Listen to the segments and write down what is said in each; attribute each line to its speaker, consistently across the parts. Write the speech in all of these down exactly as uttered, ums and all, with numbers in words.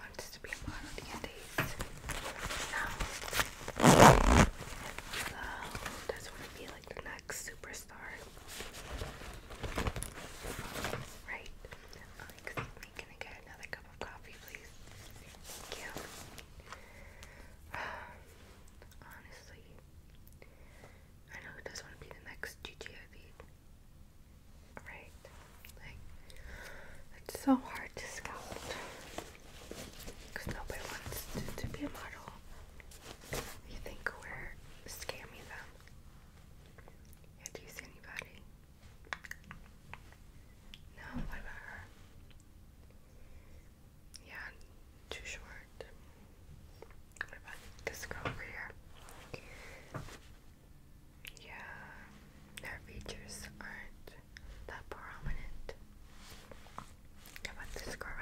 Speaker 1: wants to be a model these days. No. Hello. Does want to be like the next superstar. Right. Uh, excuse me, can I get another cup of coffee, please? Thank you. Honestly, I know who does want to be the next Gigi Hadid. Right? Like, it's so hard to scout because nobody wants to, to be a model. You think we're scamming them? Yeah, do you see anybody? No, what about her? Yeah, too short. What about this girl over here? Yeah, her features aren't that prominent. How about this girl?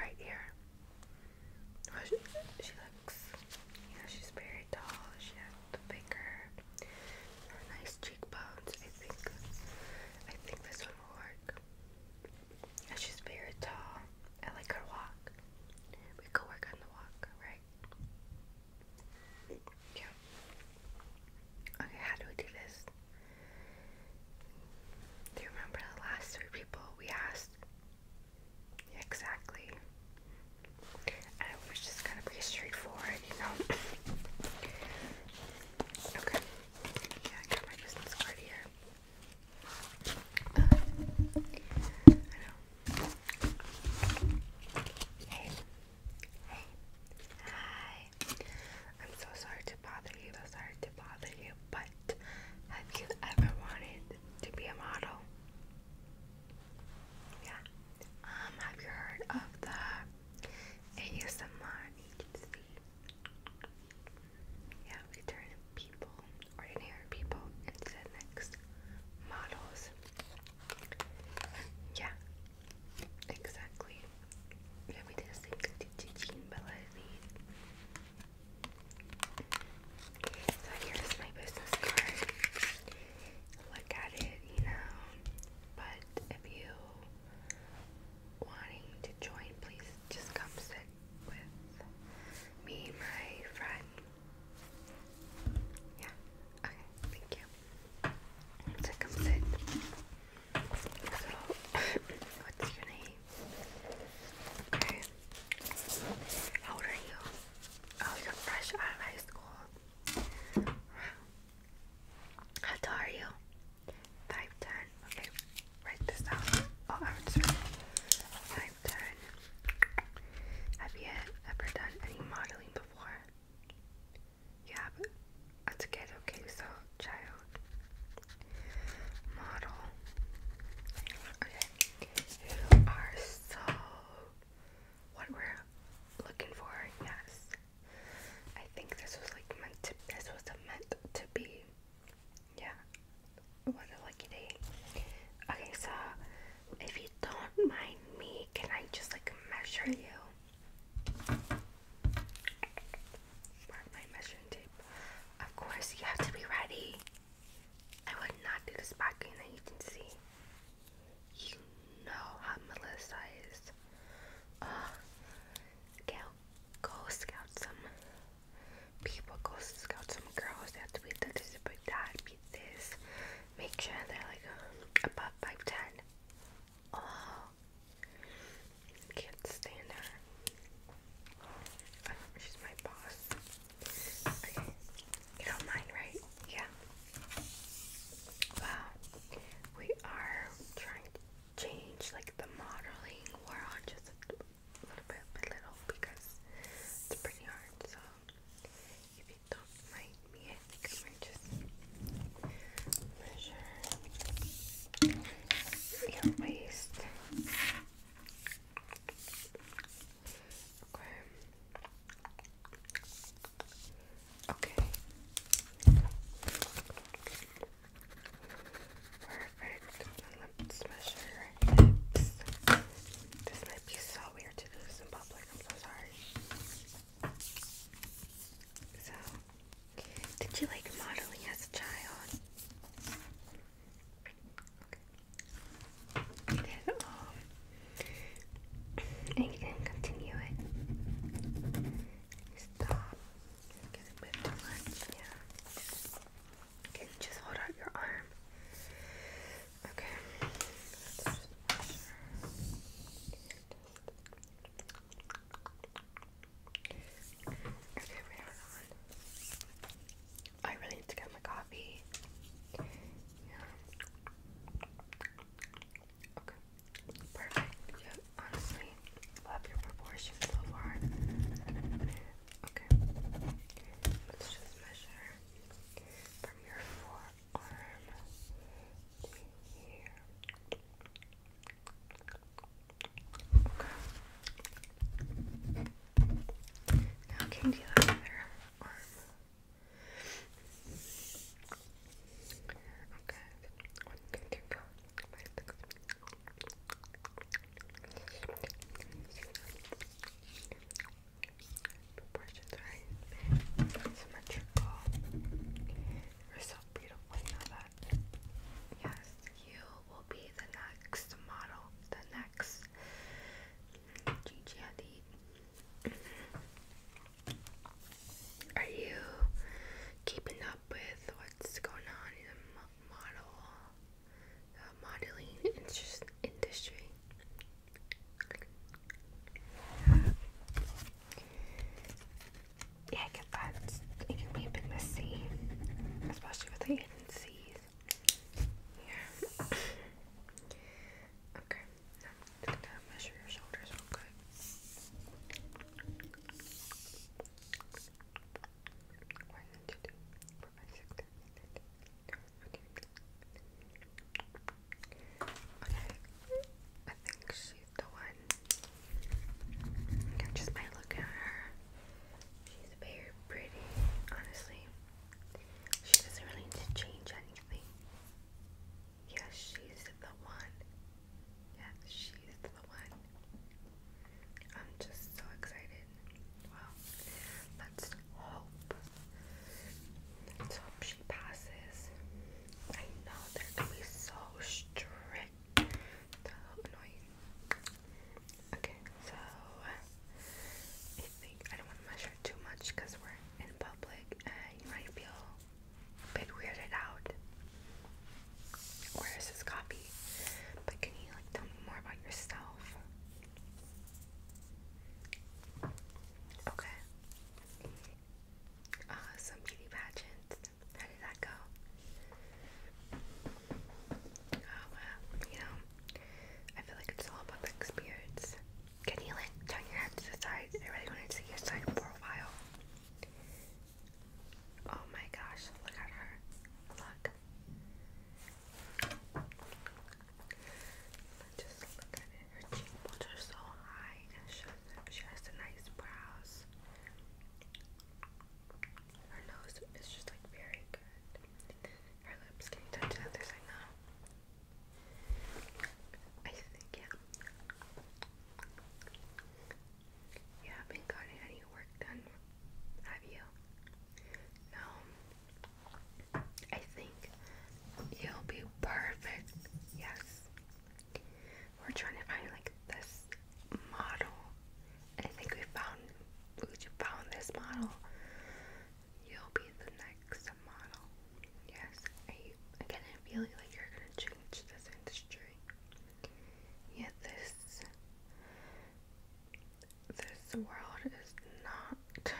Speaker 1: the world is not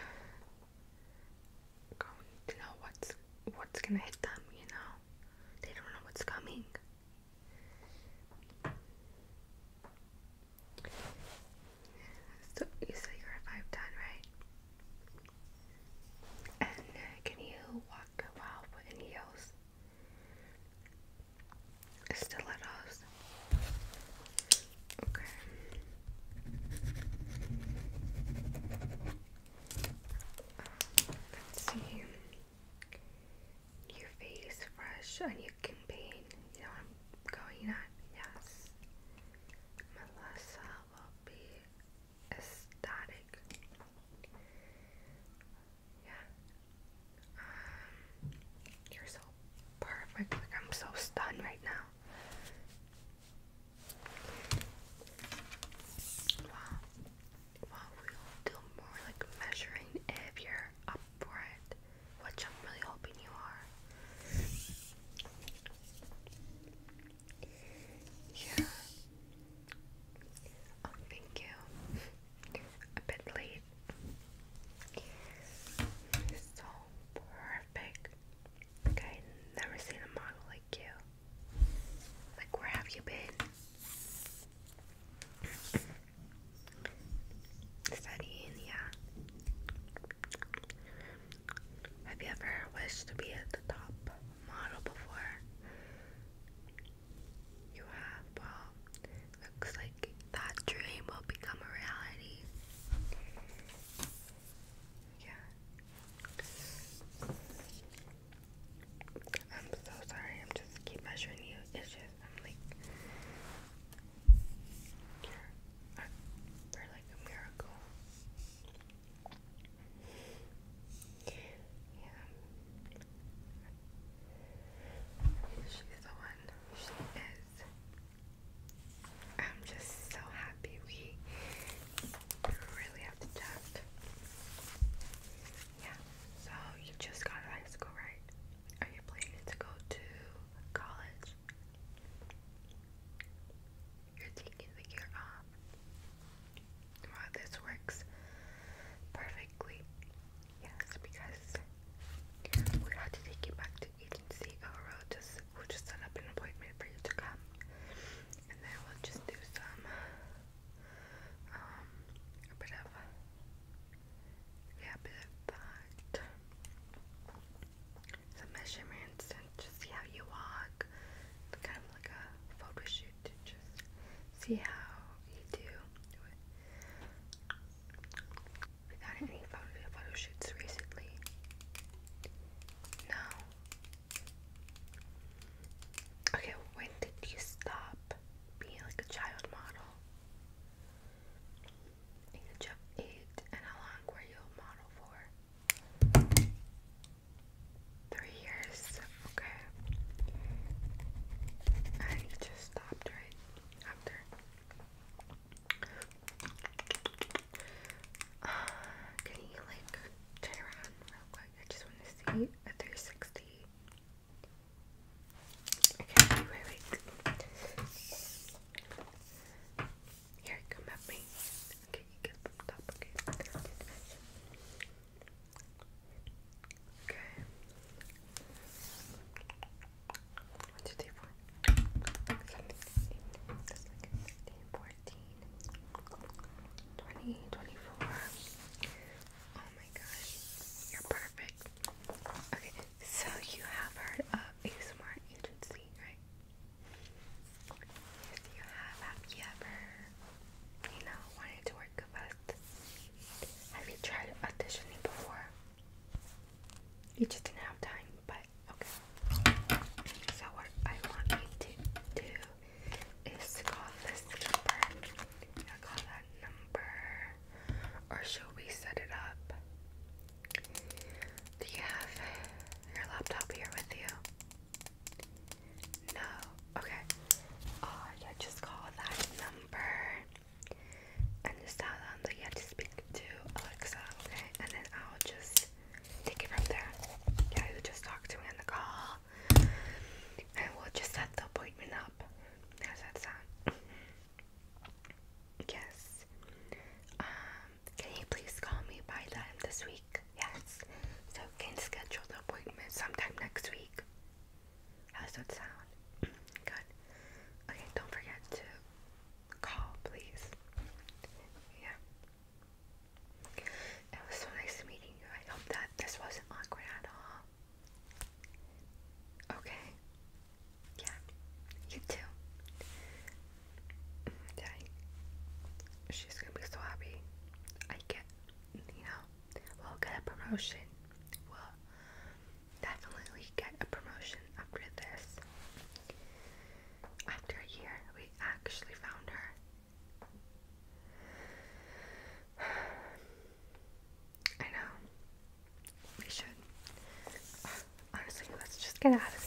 Speaker 1: going to know what's what's gonna hit them, you know? They don't know what's coming. So you say you're a five ten, right? And uh, can you walk well in heels? Stilettos. Okay. Let's see. Your face fresh and your campaign. You know what I'm going at? Yes. Melissa will be ecstatic. Yeah. Um, you're so perfect. Like, I'm so stunned right now. Wow. Well, we'll do more like measuring if you're up for it, which I'm really hoping you are. Yeah. Oh, thank you. A bit late. So perfect. Okay, never seen a model like you. Like, where have you been? Studying, yeah. Have you ever wished to be at the top model before? You have? Well, looks like that dream will become a reality. Yeah. I'm so sorry, I'm just keep measuring you. It's just, I'm like, you're, you're like a miracle. Yeah. She's the one. She is. I'm just so happy we really have to just. Yeah. So you just got out of high school, right? Are you planning to go to college? You're taking the year off. Wow, this works perfectly. Yes, because we have to take you back to agency, or we'll just we'll just set up an appointment for you to come, and then we'll just do some um a bit of yeah, a bit of that, some measurements, and just see how you walk, kind of like a photo shoot to just see how you do. We got any photo photo shoots recently? No. Okay, when did you stop being like a child model? Age of eight, and how long were you a model for? Three years, okay. And you just stopped right after. Uh, can you like turn around real quick? I just want to see a three sixty. Okay, wait, wait. Here, come at me. Okay, you get from the top, okay. Okay. One, two, three, four. Seven, eight, that's like fifteen, fourteen, twenty, twenty-four. Oh my gosh, you're perfect. Okay, so you have heard of a smart agency, right? Yes, you have. Have you ever, you know, wanted to work with us? Have you tried auditioning before? You just didn't have time, but okay. So what I want you to do is call this number. I'll call that number promotion. We'll definitely get a promotion after this. After a year, we actually found her. I know. We should. Honestly, let's just get out of